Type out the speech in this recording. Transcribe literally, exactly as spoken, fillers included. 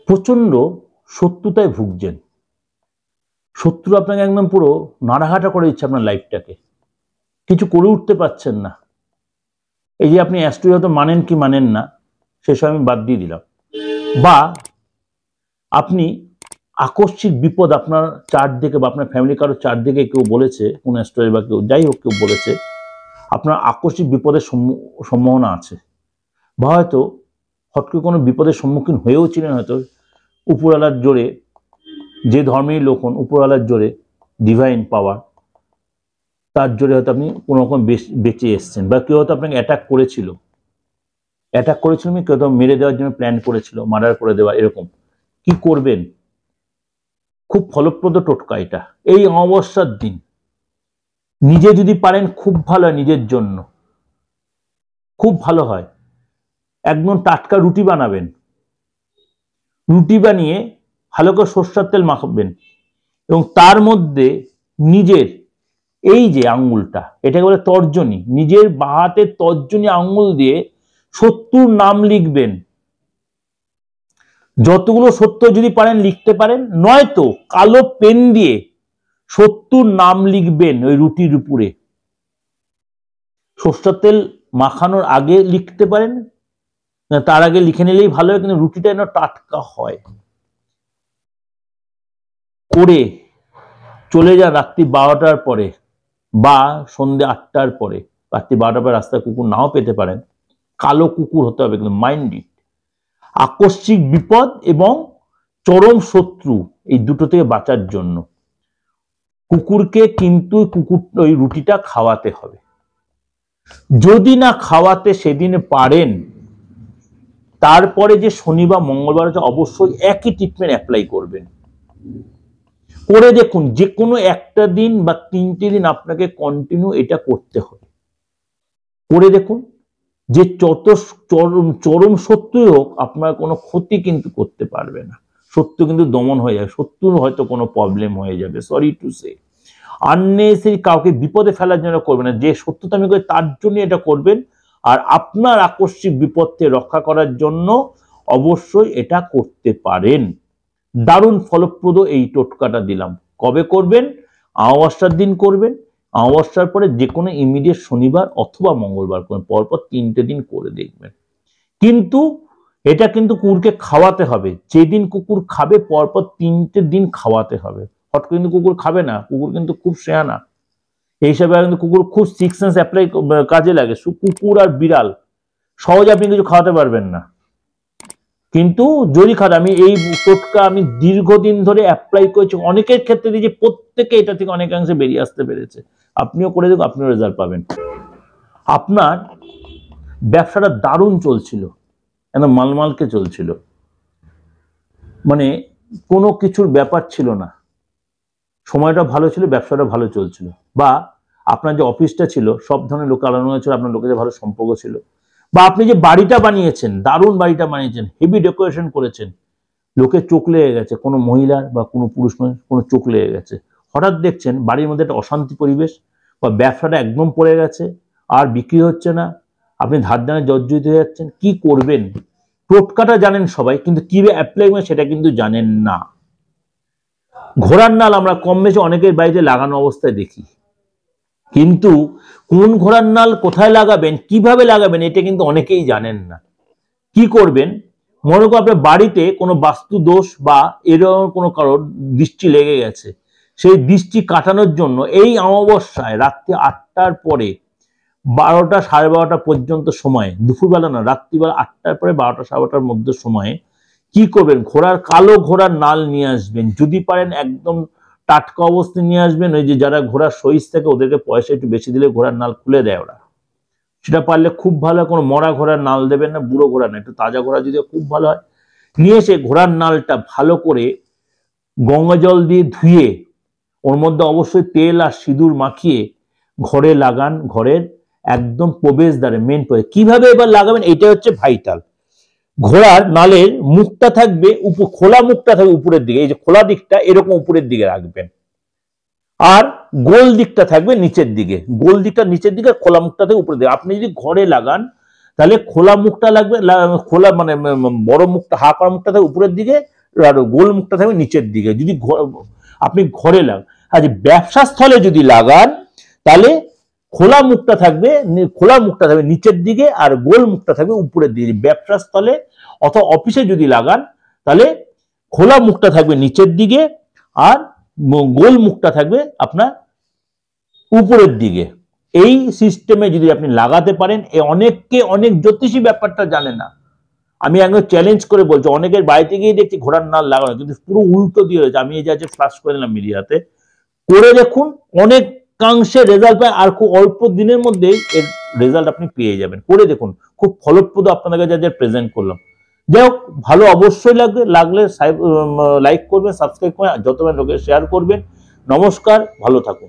প্রচন্ড শত্রুতায় ভুগছেন, শত্রু আপনাকে একদম পুরো নাড়াঘাটা করে দিচ্ছে আপনার লাইফটাকে, কিছু করে উঠতে পারছেন না। এই যে আপনি অ্যাস্ট্রো হয়তো মানেন কি মানেন না সেসব আমি বাদ দিয়ে দিলাম, বা আপনি আকস্মিক বিপদ আপনার চারদিকে বা আপনার ফ্যামিলি কারো চারদিকে কেউ বলেছে, কোন অ্যাস্ট্রো বা কেউ যাই হোক কেউ বলেছে আপনার আকস্মিক বিপদের সম্ভাবনা আছে, বা হয়তো হট করে কোনো বিপদের সম্মুখীন হয়েও ছিলেন, হয়তো উপরওয়ালার জোরে, যে ধর্মের লোক হন উপরওয়ালার জোরে, ডিভাইন পাওয়ার, তার জোরে হয়তো আপনি কোনো রকম বেঁচে এসছেন, বা কেউ হয়তো আপনাকে অ্যাটাক করেছিল অ্যাটাক করেছিল আমি কেউ তো মেরে দেওয়ার জন্য প্ল্যান করেছিল, মার্ডার করে দেওয়া, এরকম। কি করবেন? খুব ফলপ্রদ টোটকা এটা। এই অমাবস্যার দিন নিজে যদি পারেন খুব ভালো হয়, নিজের জন্য খুব ভালো হয়। একদম টাটকা রুটি বানাবেন, রুটি বানিয়ে ভালো করে সরষের তেল মাখাবেন এবং তার মধ্যে নিজের এই যে আঙ্গুলটা, এটাকে বলে তর্জনী, নিজের বাঁ হাতের তর্জনী আঙ্গুল দিয়ে শত্রুর নাম লিখবেন। যতগুলো সত্য যদি পারেন লিখতে পারেন, নয়তো কালো পেন দিয়ে শত্রুর নাম লিখবেন ওই রুটির উপরে। সরষের তেল মাখানোর আগে লিখতে পারেন, তার আগে লিখে নিলেই ভালো হয়, কিন্তু রুটিটা যেন টাটকা হয়। করে চলে যান রাত্রি বারোটার পরে বা সন্ধ্যে আটটার পরে। রাত্রি বারোটার পরে রাস্তায় কুকুর নাও পেতে পারেন, কালো কুকুর হতে হবে কিন্তু, মাইন্ড ইট। আকস্মিক বিপদ এবং চরম শত্রু এই দুটো থেকে বাঁচার জন্য কুকুরকে কিন্তু কুকুর ওই রুটিটা খাওয়াতে হবে। যদি না খাওয়াতে সেদিন পারেন, তারপরে যে শনি বা মঙ্গলবার অবশ্যই একই ট্রিটমেন্ট অ্যাপ্লাই করবেন। করে দেখুন, যে কোনো একটা দিন বা তিনটে দিন আপনাকে কন্টিনিউ এটা করতে হবে। করে দেখুন, যে যত চরম চরম শত্রুই হোক আপনার কোনো ক্ষতি কিন্তু করতে পারবে না। শত্রু কিন্তু দমন হয়ে যাবে, শত্রুর হয়তো কোনো প্রবলেম হয়ে যাবে, সরি টু সে। আননেসেসারি কাউকে বিপদে ফেলার জন্য করবেন না, যে শত্রুতা আমি করি তার জন্য এটা করবেন। আর আপনার আকস্মিক বিপদ থেকে রক্ষা করার জন্য অবশ্যই এটা করতে পারেন। দারুণ ফলপ্রদ এই টোটকাটা দিলাম। কবে করবেন? অমাবস্যার দিন করবেন, অমাবস্যার পরে যে কোনো ইমিডিয়েট শনিবার অথবা মঙ্গলবার করবেন, পরপর তিনটে দিন করে দেখবেন। কিন্তু এটা কিন্তু কুকুরকে খাওয়াতে হবে, যেদিন কুকুর খাবে পরপর তিনটে দিন খাওয়াতে হবে। হট করে কিন্তু কুকুর খাবে না, কুকুর কিন্তু খুব শেয়ানা। এই হিসাবে কিন্তু কুকুর খুব সিক্স সেন্স অ্যাপ্লাই কাজে লাগে। কুকুর আর বিড়াল সহজে আপনি কিছু খাওয়াতে পারবেন না, কিন্তু যদি খাওয়াতে, আমি এই টোটকা আমি দীর্ঘদিন ধরে অ্যাপ্লাই করেছি, অনেকের ক্ষেত্রে দিয়েছি, প্রত্যেকে এটা থেকে অনেকাংশে বেরিয়ে আসতে পেরেছে। আপনিও করে দেখুন, আপনিও রেজাল্ট পাবেন। আপনার ব্যবসাটা দারুণ চলছিল, একদম মালমালকে চলছিল, মানে কোনো কিছুর ব্যাপার ছিল না, সময়টা ভালো ছিল, ব্যবসাটা ভালো চলছিল, বা আপনার যে অফিসটা ছিল সব ধরনের লোক আলানো হয়েছিল, আপনার লোকেদের ভালো সম্পর্ক ছিল, বা আপনি যে বাড়িটা বানিয়েছেন, দারুণ বাড়িটা বানিয়েছেন, হেভি ডেকোরেশন করেছেন, লোকের চোখ লেগে গেছে, কোনো মহিলার বা কোনো পুরুষ কোনো চোখ লেগে গেছে, হঠাৎ দেখছেন বাড়ির মধ্যে একটা অশান্তি পরিবেশ, বা ব্যবসাটা একদম পড়ে গেছে, আর বিক্রি হচ্ছে না, আপনি ধার দেনায় জর্জরিত হয়ে যাচ্ছেন। কি করবেন? টোটকাটা জানেন সবাই, কিন্তু কিভাবে অ্যাপ্লাই করবেন সেটা কিন্তু জানেন না। ঘোড়ার নাল আমরা কম বেশি অনেকের বাড়িতে লাগানো অবস্থায় দেখি, কিন্তু কোন ঘোড়ার নাল কোথায় লাগাবেন, কিভাবে লাগাবেন, এটা কিন্তু অনেকেই জানেন না। কি করবেন? মনে করুন আপনার বাড়িতে কোনো বাস্তু দোষ বা এরকম কোনো কারোর দৃষ্টি লেগে গেছে, সেই দৃষ্টি কাটানোর জন্য এই অমাবস্যায় রাত্রি আটটার পরে বারোটা সাড়ে বারোটা পর্যন্ত সময়, দুপুরবেলা না, রাত্রিবেলা আটটার পরে বারোটা সাড়ে বারোটার মধ্যে সময়ে কি করবেন? ঘোড়ার কালো ঘোড়ার নাল নিয়ে আসবেন, যদি পারেন একদম টাটকা অবস্থায় নিয়ে আসবেন। ওই যে যারা ঘোড়ার সইজ থাকে ওদেরকে পয়সা একটু বেশি দিলে ঘোড়ার নাল খুলে দেয় ওরা, সেটা পারলে খুব ভালো। কোনো মরা ঘোড়ার নাল দেবেন না, বুড়ো ঘোড়া না, একটু তাজা ঘোড়া যদি খুব ভালো হয়। নিয়ে এসে ঘোড়ার নালটা ভালো করে গঙ্গা জল দিয়ে ধুয়ে ওর মধ্যে অবশ্যই তেল আর সিঁদুর মাখিয়ে ঘরে লাগান, ঘরের একদম প্রবেশদ্বারে, মেন প্রবেশ। কিভাবে এবার লাগাবেন এটা হচ্ছে ভাইটাল। ঘোড়ার নালের মুখটা থাকবে উপর, খোলা মুখটা থাকবে উপরের দিকে, এই যে খোলা দিকটা এরকম উপরের দিকে রাখবেন, আর গোল দিকটা থাকবে নিচের দিকে, গোল দিকটা নিচের দিকে, খোলা মুখটা থেকে উপরের দিকে। আপনি যদি ঘরে লাগান তাহলে খোলা মুখটা লাগবে, খোলা মানে বড় মুখটা, হা করা মুখটা থাকে উপরের দিকে, আর গোল মুখটা থাকবে নিচের দিকে। যদি আপনি ঘরে লাগান, আর ব্যবসা স্থলে যদি লাগান তাহলে খোলা মুখটা থাকবে, খোলা মুখটা থাকবে নিচের দিকে আর গোল মুখটা থাকবে উপরের দিকে। ব্যবসা স্থলে অথবা অফিসে যদি লাগান তাহলে খোলা মুখটা থাকবে নিচের দিকে আর গোল মুখটা থাকবে আপনার উপরের দিকে। এই সিস্টেমে যদি আপনি লাগাতে পারেন, এ অনেককে অনেক জ্যোতিষী ব্যাপারটা জানে না, আমি একদম চ্যালেঞ্জ করে বলছি, অনেকের বাড়িতে গিয়ে দেখছি ঘোড়ার নাল লাগানো, কিন্তু পুরো উল্টো দিয়ে রয়েছে। আমি এই যে ফ্লাশ করে দিলাম মিডিয়াতে, করে দেখুন অনেকাংশে রেজাল্ট পায়, আর খুব অল্প দিনের মধ্যেই এর রেজাল্ট আপনি পেয়ে যাবেন। করে দেখুন, খুব ফলপ্রদ আপনাদের কাছে যা প্রেজেন্ট করলাম। যাই হোক, ভালো অবশ্যই লাগবে, লাগলে লাইক করবেন, সাবস্ক্রাইব করবেন, যত লোকের শেয়ার করবেন। নমস্কার, ভালো থাকুন।